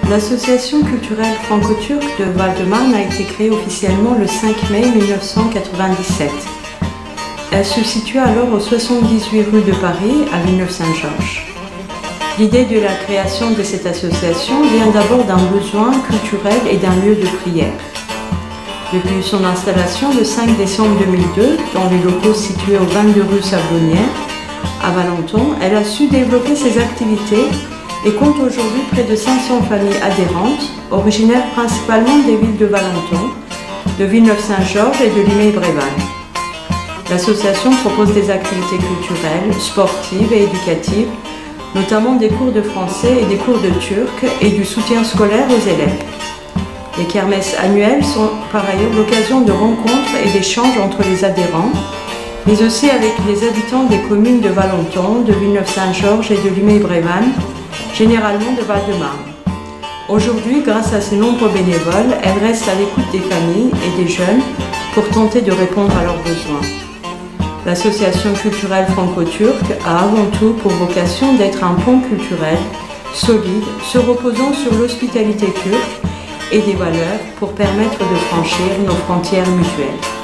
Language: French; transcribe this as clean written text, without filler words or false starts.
L'association culturelle franco-turque de Val-de-Marne a été créée officiellement le 5 mai 1997. Elle se situe alors au 78 rue de Paris, à Villeneuve-Saint-Georges. L'idée de la création de cette association vient d'abord d'un besoin culturel et d'un lieu de prière. Depuis son installation le 5 décembre 2002, dans les locaux situés au 22 rue Sablonnière, à Valenton, elle a su développer ses activités et compte aujourd'hui près de 500 familles adhérentes, originaires principalement des villes de Valenton, de Villeneuve-Saint-Georges et de Limay-Brévannes. L'association propose des activités culturelles, sportives et éducatives, notamment des cours de français et des cours de turc et du soutien scolaire aux élèves. Les kermesses annuelles sont par ailleurs l'occasion de rencontres et d'échanges entre les adhérents, mais aussi avec les habitants des communes de Valenton, de Villeneuve-Saint-Georges et de Limay-Brévannes, généralement de Val-de-Marne. Aujourd'hui, grâce à ses nombreux bénévoles, elle reste à l'écoute des familles et des jeunes pour tenter de répondre à leurs besoins. L'association culturelle franco-turque a avant tout pour vocation d'être un pont culturel solide, se reposant sur l'hospitalité turque et des valeurs pour permettre de franchir nos frontières mutuelles.